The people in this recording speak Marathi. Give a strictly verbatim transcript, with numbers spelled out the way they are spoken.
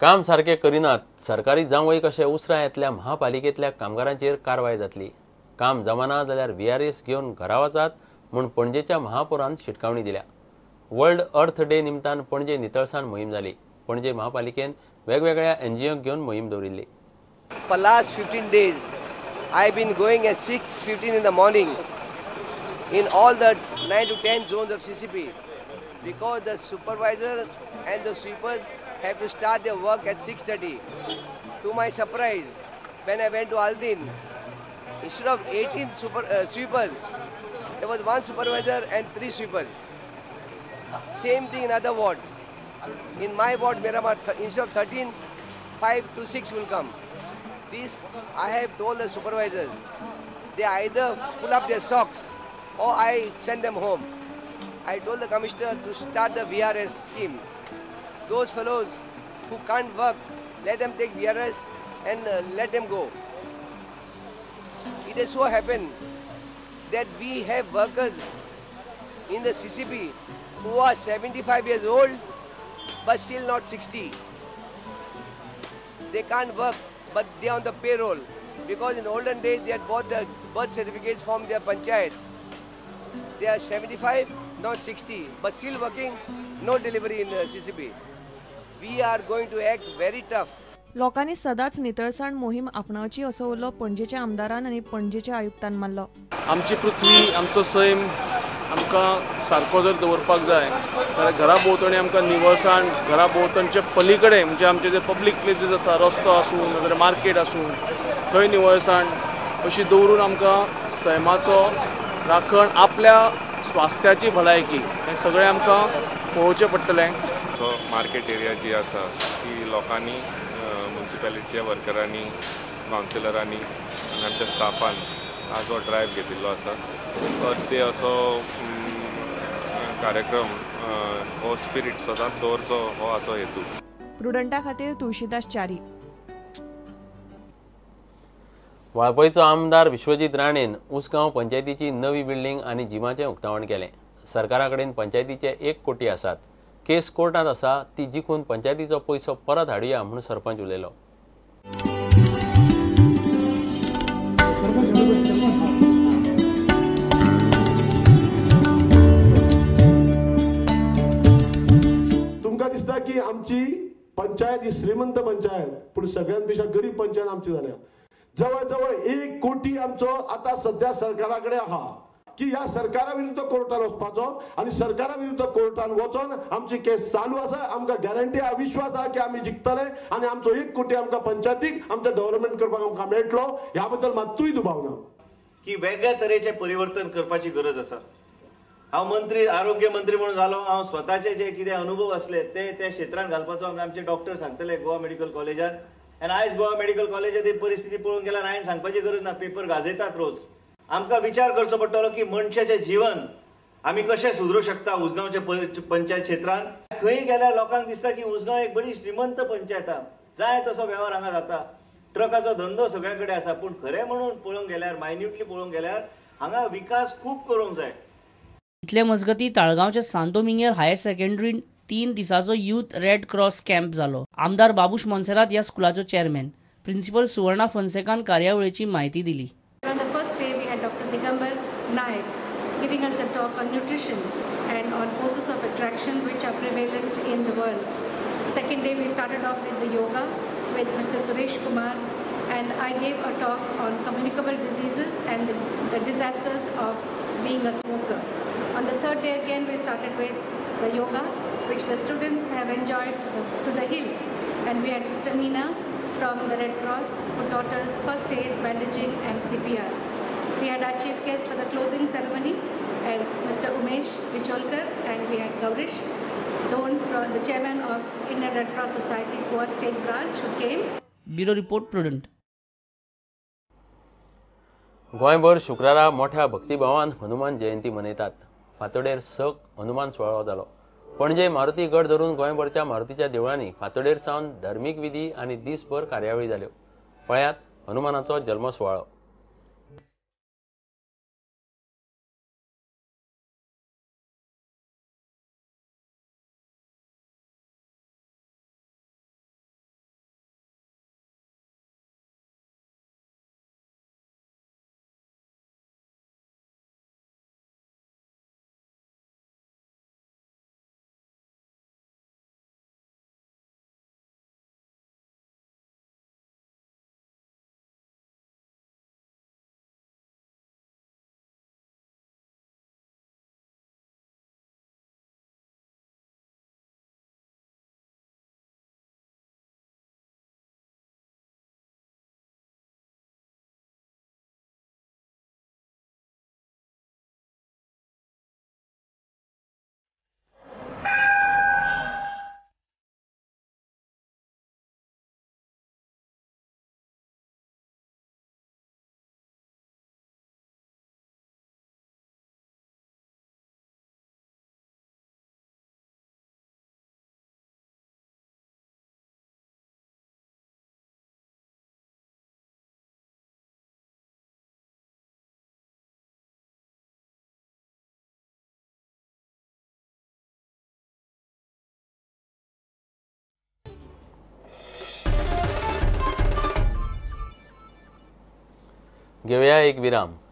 काम सारके करिनात, सरकारी जावंय कशें उसरायतल्या महापालिकेतल्या कामगारांचेर कारवाय जातली। काम जमाना जाल्यार व्हीआरएस घेवन घरा वचात म्हूण पणजेच्या महापौरान शिटकावणी दिल्या। वर्ल्ड अर्थ डे निमतान पणजे नितळसाण मोहीम जाली। पणजे महापालिकेन वेगवेगळ्या एनजीओक घेवन मोहीम दवरिल्ली। For last fifteen days, I've been going at six fifteen in the morning in all the nine to ten zones of C C P because the supervisor and the sweepers have to start their work at six thirty. To my surprise, when I went to Aldin, instead of eighteen super, uh, sweepers, there was one supervisor and three sweepers. Same thing in other wards. In my ward, Miramar, instead of thirteen, five to six will come. This I have told the supervisors. They either pull up their socks or I send them home. I told the commissioner to start the V R S scheme. Those fellows who can't work, let them take V R S and uh, let them go. It has so happened that we have workers in the C C P who are seventy-five years old but still not sixty. They can't work, but they are on the payroll because in olden days they had bought the birth certificates from their panchayats. They are seventy-five, not sixty, but still working, no delivery in the C C P. We are going to act very tough. लोकांनी सदांच नितळसाण मोहीम आपणावची असो उलो पणजेच्या आमदारान आनी पणजेच्या आयुक्तान मारलो। आमची पृथ्वी आमचो सैम आमकां सारको जर दवरपाक जाय जाल्यार घरा भोंवतणी आमकां निवळसाण, घरा भोंवतणचे पलीकडे म्हणजे आमचे जे पब्लीक प्लेसीस आसा, रस्तो आसूं नाजाल्यार मार्केट आसूं, थंय निवळसाण अशी दवरून आमकां सैमाचो राखण, आपल्या स्वास्थ्याची भलायकी हें सगळें आमकां पळोवचें पडटलें। सो मार्केट एरिया जी आसा ती लोकांनी, म्युनिसिपॅलिटीच्या वर्करांनी, कावन्सिलरांनी आनी आमच्या स्टाफान आज हो ड्रायव्ह घेतिल्लो आसा। अर्थ डे असो कार्यक्रम हो स्पिरीट सदांच दवरचो हो हाचो हेतू। प्रुडंटा खातीर तुळशीदास च्यारी। वाळपयचो आमदार विश्वजीत राणेन उसगांव पंचायतीची नवी बिल्डींग आनी जिमाचें उक्तावण केलें। सरकारा कडेन पंचायतीचे एक कोटी आसात, केस कोर्टात आसा, ती जिखून पंचायतीचो पयसो परत हाडुया म्हूण सरपंच उलयलो। तुमकां दिसता की आमची पंचायत ही श्रीमंत पंचायत, पूण सगळ्यांत पेक्षा गरीब पंचायत आमची जाल्या। जवळ जवळ एक कोटी आमचो आता सध्या सरकारा कडेन आहा की ह्या सरकारा विरुद्ध कोर्टान वचपाचो आनी सरकारा विरुद्ध कोर्टान वचोन आमची केस चालू आसा। आमकां गॅरंटी आहा, विश्वास आहा की आमी जिखतले आनी आमचो एक कोटी आमकां पंचायतीक आमचो डेव्हलपमेंट करपाक आमकां मेळटलो। ह्या बद्दल मात्तूय दुबाव ना की वेगळ्या तरेचे परिवर्तन करपाची गरज आसा। हांव मंत्री, आरोग्य मंत्री म्हणून जालो, हांव स्वताचे जे कितें अनुभव असले ते त्या क्षेत्रांत घालपाचो आमचे डॉक्टर सांगतले गोवा मेडिकल कॉलेजान। आनी आयज गोवा मेडिकल कॉलेजांत ही परिस्थिती पळोवन गेल्यार हांवें सांगपाची गरज ना, पेपर गाजयतात रोज। आमकां विचार करचो पडटलो की मनशाचें जीवन आमी कशें सुदरू शकता उसगांवच्या पंचायत क्षेत्रांत। खंय गेल्यार लोकांक दिसता की उसगांव एक बरी श्रीमंत पंचायत आहा, जाय तसो वेव्हार हांगा जाता, ट्रकाचो धंदो सगळे कडेन आसा, पूण खरें म्हणून पळोवंक गेल्यार, मायन्युटली पळोवंक गेल्यार हांगा विकास खूब करूंक जाय। इतले मजगती ताळगांवच्या सांत दोमिंगेर हायर सेकंडरीन तीन दिसाचो यूथ रेड क्रॉस कॅम्प जालो। आमदार बाबूश मोन्सेरात ह्या स्कुलाचो चेअरमॅन, प्रिन्सिपल सुवर्णा फॉन्सेकान कार्यावळीची म्हायती दिली। On the first day, we had Doctor Digambar Naik giving us a talk on nutrition and on forces of attraction which are prevalent in the world. Second day, we started off with the yoga with Mister Suresh Kumar, and I gave a talk on communicable diseases and the, the disasters of being a smoker. On the third day again, we started with the yoga, which the students have enjoyed to the, to the hilt, and we had Sister Nina from the Red Cross who taught us first aid, bandaging and C P R. We had our chief guest for the closing ceremony as Mister Umesh Vicholkar, and we had Gaurish Don, from the chairman of Indian Red Cross Society Goa State Branch, who came. Bureau report Prudent. गोंयभर शुक्रारा मोठ्या भक्तिभावान हनुमान जयंती मनयतात। फातोडेर सक हनुमान सुवाळो जालो। पणजे मारुती गड धरून गोंयभरच्या मारुतीच्या देवळांनी फातोडेर सावन धर्मीक विधी आनी दिसभर कार्यावळी जाल्यो। पळयात हनुमानाचो जल्म सुवाळो। घेऊया एक विराम.